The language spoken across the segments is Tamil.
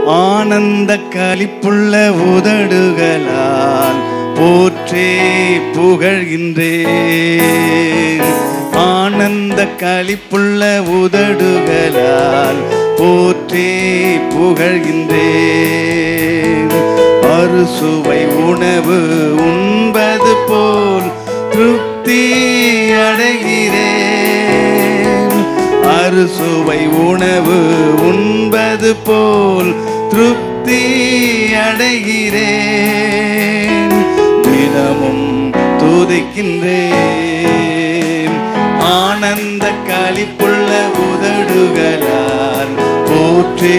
ஆனந்த களிப்புள்ள உதடுகளால் போற்றே புகழ்கின்றேன். ஆனந்த களிப்புள்ள உதடுகளால் போற்றே புகழ்கின்றேன். அறுசுவை உணவு உண்பது போல் திருப்தி அடைகிறேன். அறுசுவை உணவு உண்பது போல் திருப்தி அடைகிறேன். தினமும் துதிக்கின்றேன். ஆனந்த களிப்புள்ள உதடுகளால் போற்றே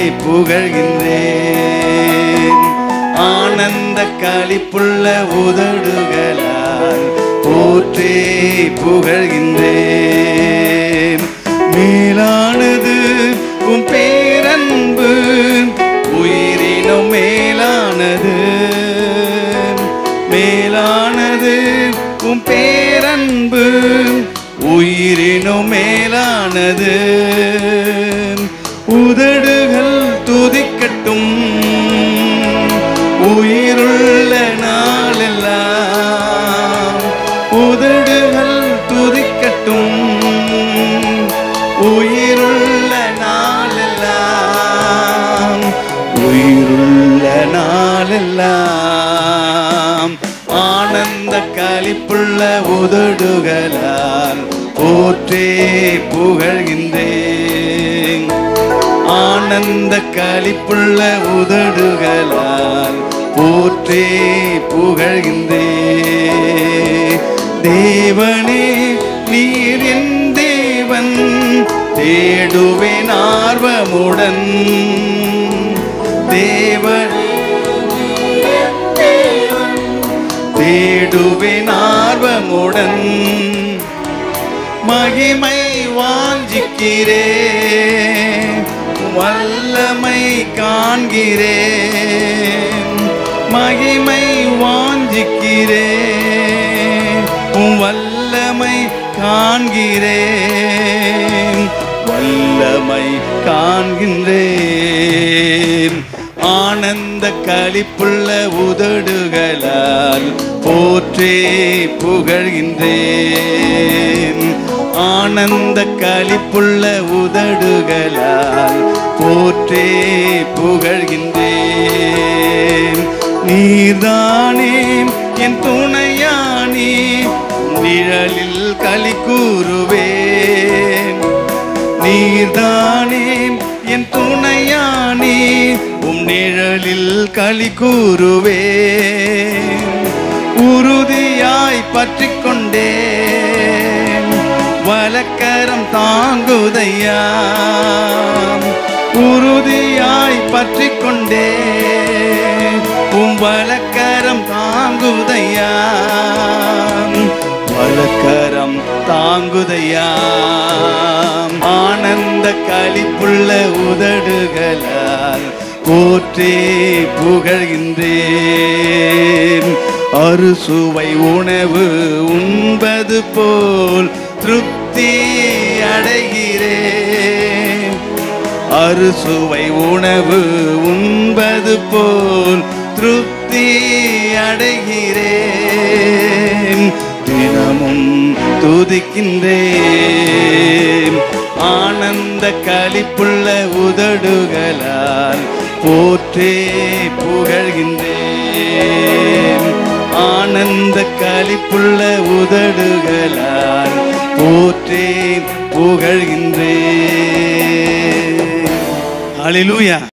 புகழ்கின்றேன். ஆனந்த களிப்புள்ள உதடுகளால் போற்றே புகழ்கின்றேன். மேலானது உம் பேரன்பு, உயிரினும் மேலானது. மேலானது உம் பேரன்பு, உயிரினும் மேலானது. உதடுகள் துதிக்கட்டும் உயிருள்ள நாளெல்லாம். உதடுகள் துதிக்கட்டும் உயிருள்ள நாளெல்லாம். உயிருள்ள நாளெல்லாம். ஆனந்த களிப்புள்ள உதடுகளால் போற்றே புகழ்கின்றேன். ஆனந்த களிப்புள்ள உதடுகளால் போற்றே புகழ்கின்றேன். தேவனே நீர் என் தேவன், தேடுவேன் ஆர்வமுடன். தேவனே தேடுவேன் ஆர்வமுடன். மகிமை வாஞ்சிக்கிறேன், வல்லமை காண்கிறேன். மகிமை வாஞ்சிக்கிறேன், வல்லமை காண்கிறேன். வல்லமை காண்கின்றேன். ஆனந்த களிப்புள்ள உதடுகளால் போற்றே புகழ்கின்றேன். ஆனந்த களிப்புள்ள உதடுகளால் போற்றே புகழ்கின்றேன். நீர்தானே என் துணையானி, நிழலில் களி கூறுவேன். நீர்தானே என் துணையானி, உம் நிழலில் களி கூறுவேன். உறுதியாய் பற்றிக் கொண்டேன், வலக்கரம் தாங்குதையா. உறுதியாய் பற்றிக் கொண்டேன், உம் வலக்கரம் தாங்குதையா. வலக்கரம் தாங்குதையா. ஆனந்த களிப்புள்ள உதடுகளால் போற்றே புகழ்கின்றேன். அறுசுவை உணவு உண்பது போல் திருப்தி அடைகிறேன். அறுசுவை உணவு உண்பது போல் திருப்தி அடைகிறேன். தினமும் துதிக்கின்றேன். ஆனந்த களிப்புள்ள உதடுகளால் போற்றே புகழ்கின்றேன். ஆனந்த களிப்புள்ள உதடுகளால் போற்றே புகழ்கின்றேன். ஹல்லேலூயா.